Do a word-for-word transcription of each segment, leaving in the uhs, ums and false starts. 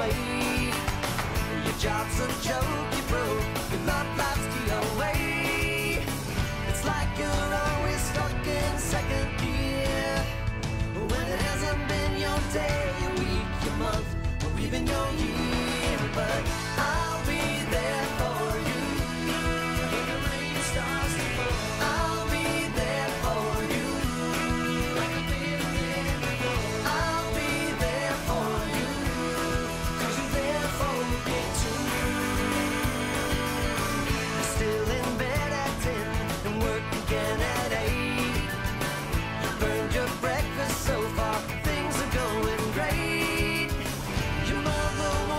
away. Your job's a joke, you broke, your love life's the away. It's like you're always stuck in second gear, when it hasn't been your day, your week, your month, or even your year. But I'll be there for you when the rain starts to fall. I'll be there for you like I've been there before. I'll be there for you, 'cause you're there for me too. You're still in bed at ten and work again at eight. You burned your breakfast so far, things are going great. Your mother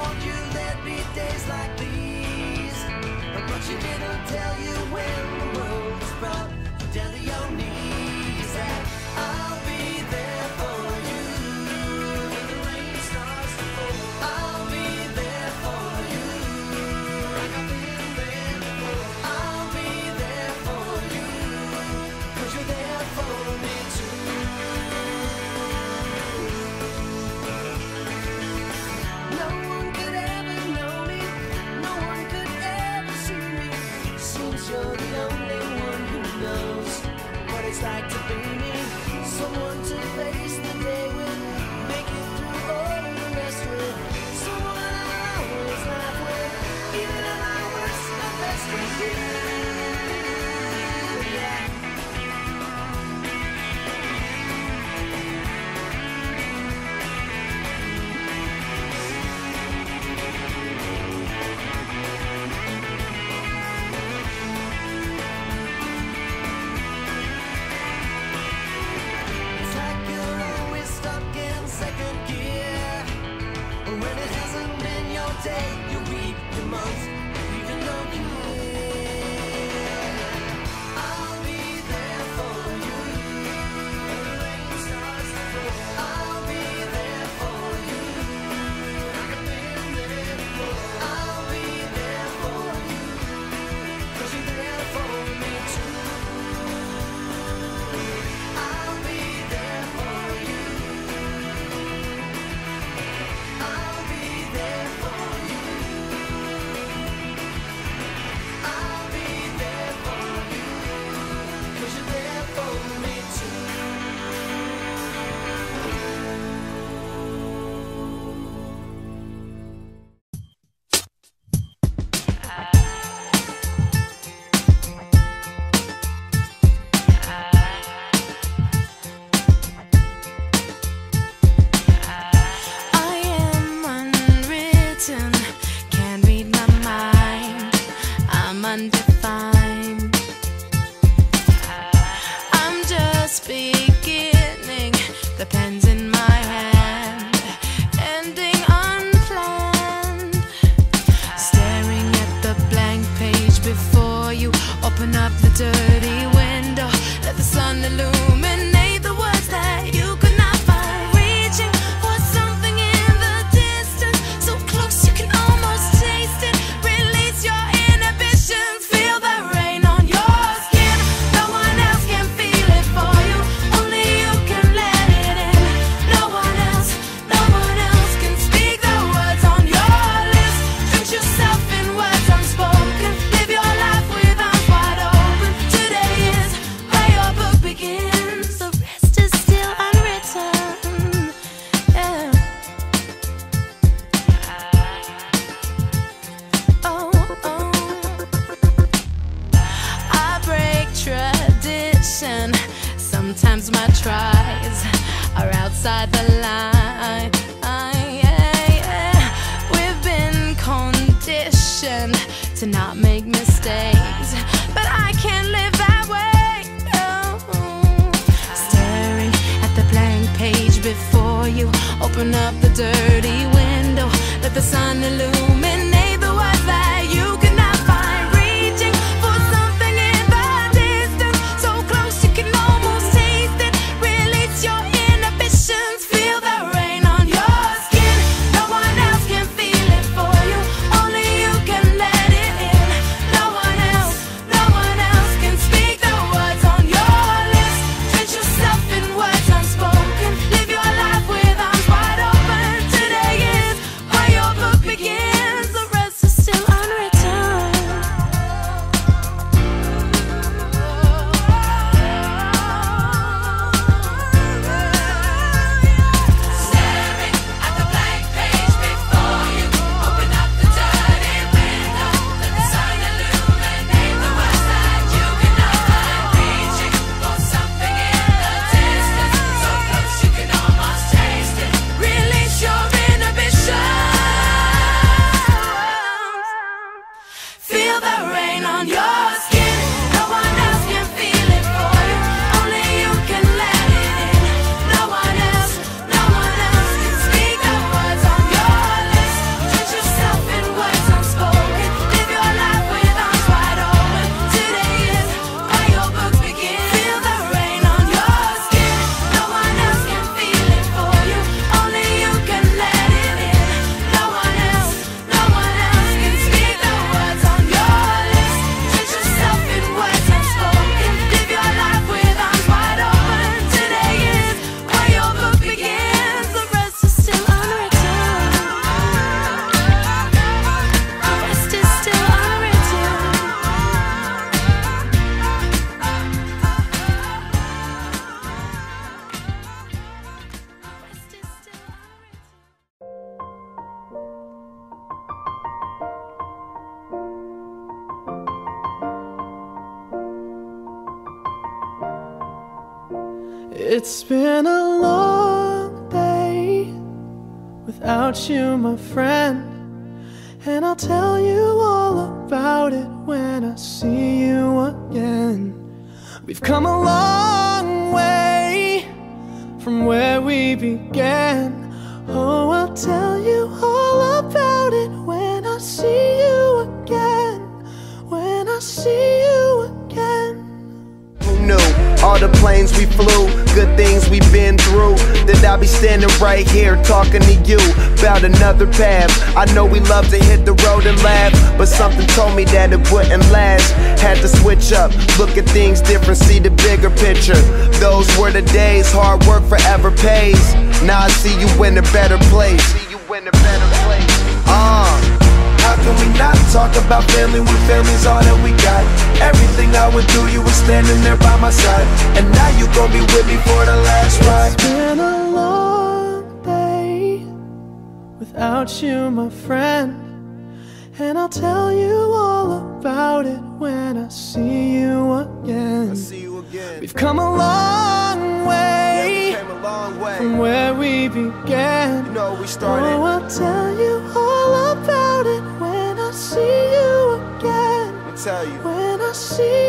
It's been a long day without you, my friend, and I'll tell you all about it when I see you again. We've come a long way from where we began. Oh, I'll tell you all about it when I see you again. When I see you again. Who knew? All the planes we flew, good things we've been through, that I'll be standing right here talking to you about another path. I know we love to hit the road and laugh, but something told me that it wouldn't last. Had to switch up, look at things different, see the bigger picture. Those were the days, hard work forever pays. Now I see you in a better place. See you in a better place. Uh How can we not talk about family when family's all that we got? Everything I went through, you were standing there by my side, and now you gon' be with me for the last ride. It's been a long day without you, my friend, and I'll tell you all about it when I see you again. I see you again. We've come a long way, yeah, we came a long way from where we began. You know we started. Oh, I'll tell you all about it when I see you again. I'll tell you. When I see